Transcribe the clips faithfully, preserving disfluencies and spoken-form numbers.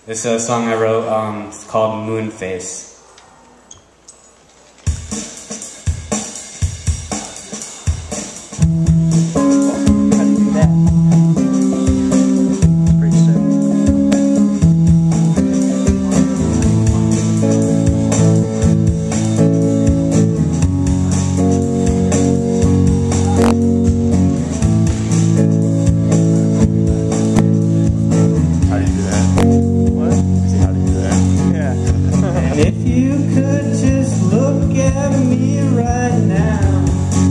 This is a song I wrote. Um, it's called Moonface. If you could just look at me right now,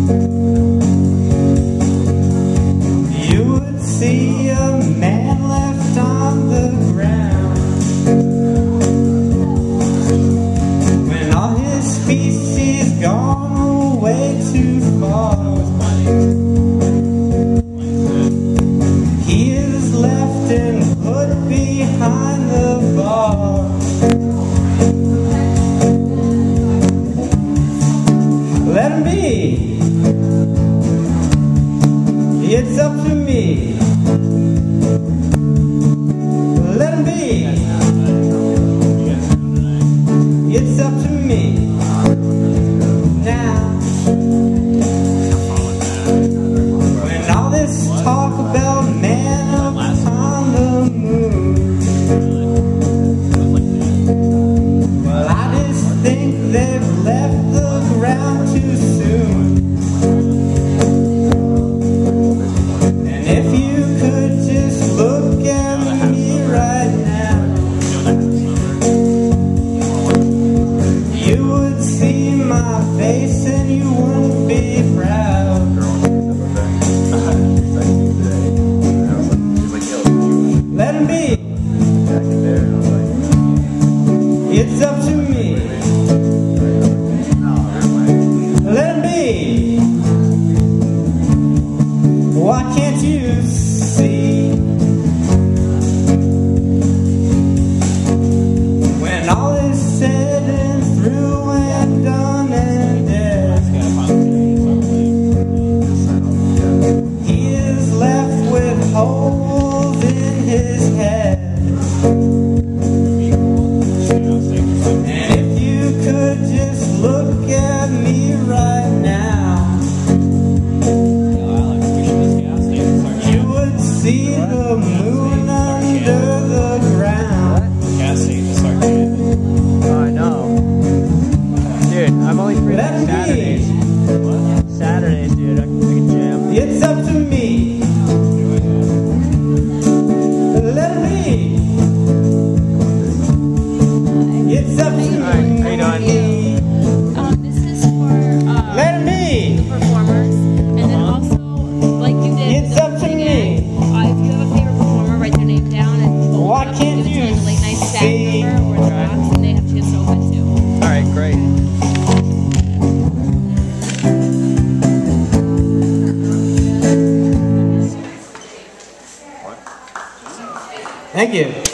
you would see a man left on the ground, when all his species gone away too far. He is left and put behind the bar. Let him be. It's up to me. Let him be. It's up to me. Now, when all this talk about man up on the moon, well, I just think they've left the ground too soon. And if you could just look at me right now, you would see my face and you wouldn't be proud. Let him be. It's up to me. Let him be. Why can't you see? When all is said and through and done and dead, he is left with holes in his head. And if you could just look at me right now, you would see the moon under the ground. Oh, I know. Dude, I'm only free Let on Saturdays. me. Saturdays, dude. I can, I can jam. It's up to me. Let me. It's up to me. Alright, how you doing? Um, this is for uh, Let me. performers, and then also, like you did, It's the up to thing me. is, uh, if you have a favorite performer, write their name down, and we'll Why give can't it to you like a late night staff see? member or the box, and they have a chance to open too. Alright, great. Thank you.